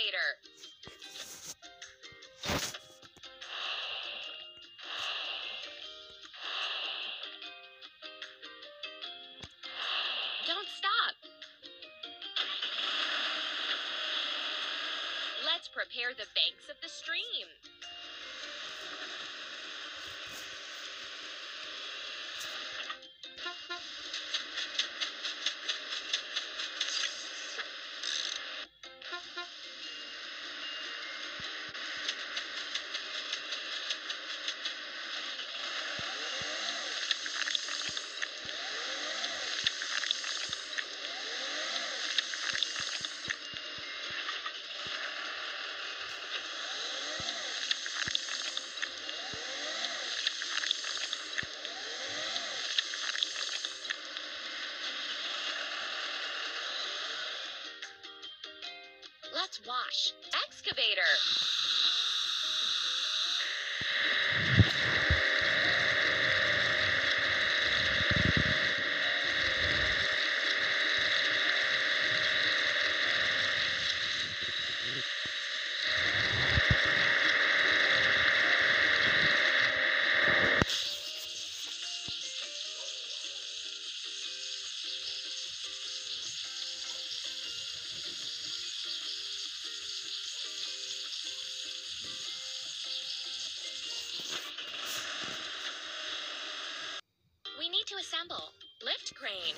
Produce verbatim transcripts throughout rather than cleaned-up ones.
excavator. Don't stop. Let's prepare the banks of the stream. Let's wash. Excavator. We need to assemble. Lift crane.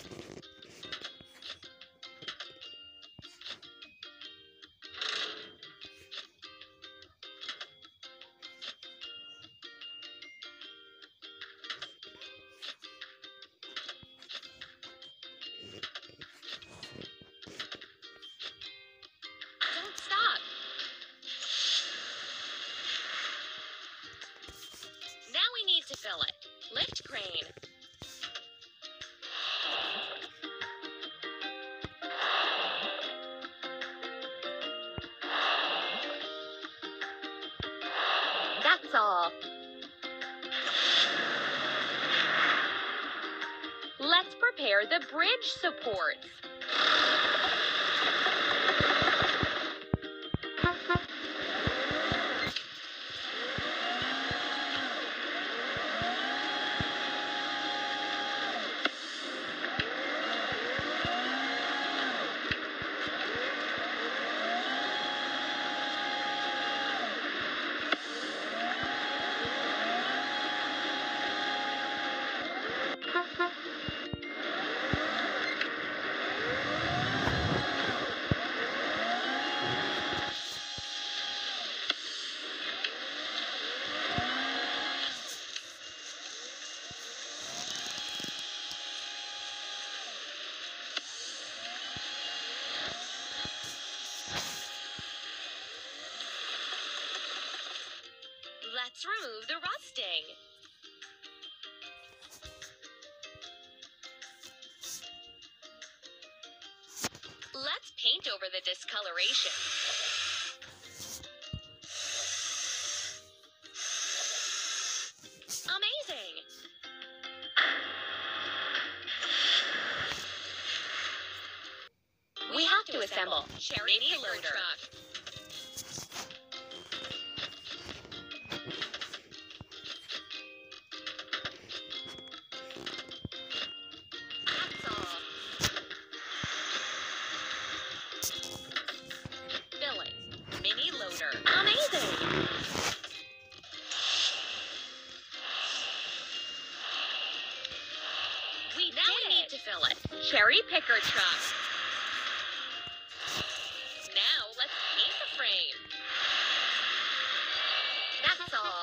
Don't stop. Now we need to fill it. Lift crane. That's all. Let's prepare the bridge supports. Let's remove the rusting. Let's paint over the discoloration. Amazing! We have to assemble Cherry Picker Truck. Amazing! We now we need to fill it. Cherry Picker Truck. Now let's paint the frame. That's all.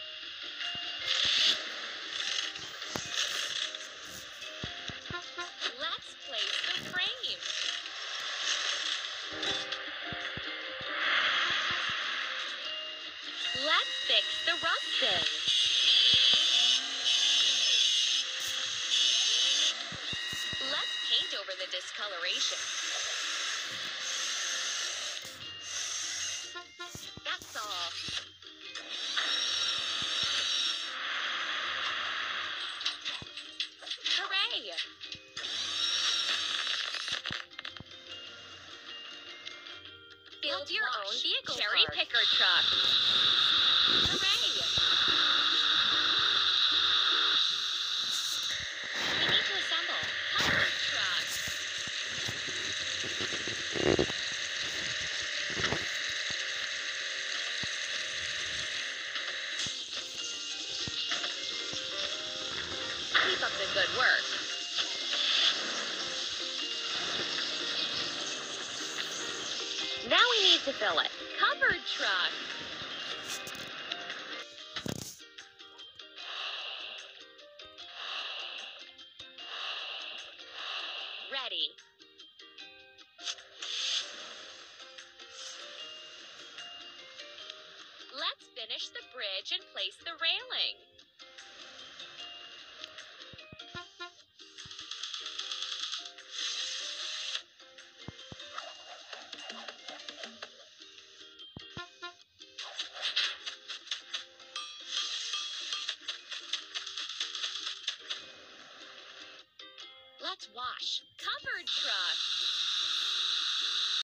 Let's place the frame. Let's fix the rusting. Let's paint over the discoloration. That's all. Hooray! Build Build your Wash. own vehicle Cherry park. picker truck. Hooray! We need to assemble. Covered truck. Keep up the good work. Now we need to fill it. Covered truck. Ready. Let's finish the bridge and place the railing. Let's wash. Covered truck.